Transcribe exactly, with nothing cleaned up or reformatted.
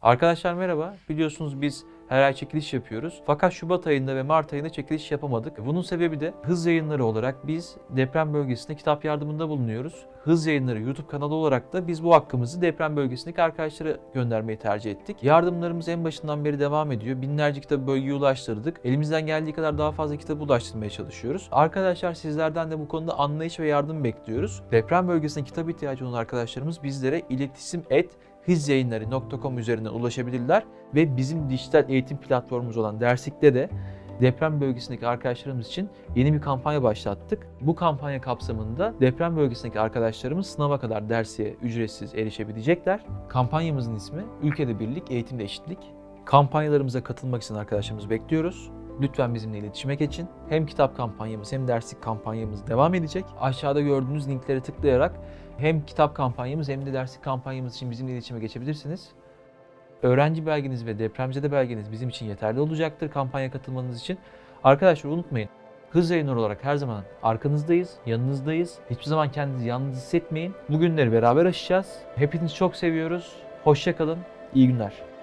Arkadaşlar merhaba. Biliyorsunuz biz her ay çekiliş yapıyoruz. Fakat Şubat ayında ve Mart ayında çekiliş yapamadık. Bunun sebebi de Hız Yayınları olarak biz deprem bölgesinde kitap yardımında bulunuyoruz. Hız Yayınları YouTube kanalı olarak da biz bu hakkımızı deprem bölgesindeki arkadaşlara göndermeyi tercih ettik. Yardımlarımız en başından beri devam ediyor. Binlerce kitabı bölgeye ulaştırdık. Elimizden geldiği kadar daha fazla kitabı ulaştırmaya çalışıyoruz. Arkadaşlar sizlerden de bu konuda anlayış ve yardım bekliyoruz. Deprem bölgesinde kitap ihtiyacı olan arkadaşlarımız bizlere iletişim et hizyayınları nokta com üzerinden ulaşabilirler ve bizim dijital eğitim platformumuz olan Dersik'te de deprem bölgesindeki arkadaşlarımız için yeni bir kampanya başlattık. Bu kampanya kapsamında deprem bölgesindeki arkadaşlarımız sınava kadar dersiye ücretsiz erişebilecekler. Kampanyamızın ismi Ülkede Birlik, Eğitimde Eşitlik. Kampanyalarımıza katılmak için arkadaşlarımızı bekliyoruz. Lütfen bizimle iletişime geçin. Hem kitap kampanyamız hem derslik kampanyamız devam edecek. Aşağıda gördüğünüz linklere tıklayarak hem kitap kampanyamız hem de derslik kampanyamız için bizimle iletişime geçebilirsiniz. Öğrenci belgeniz ve depremzede belgeniz bizim için yeterli olacaktır kampanya katılmanız için. Arkadaşlar unutmayın, Hız Yayınları olarak her zaman arkanızdayız, yanınızdayız. Hiçbir zaman kendinizi yalnız hissetmeyin. Bu günleri beraber aşacağız. Hepinizi çok seviyoruz. Hoşça kalın, iyi günler.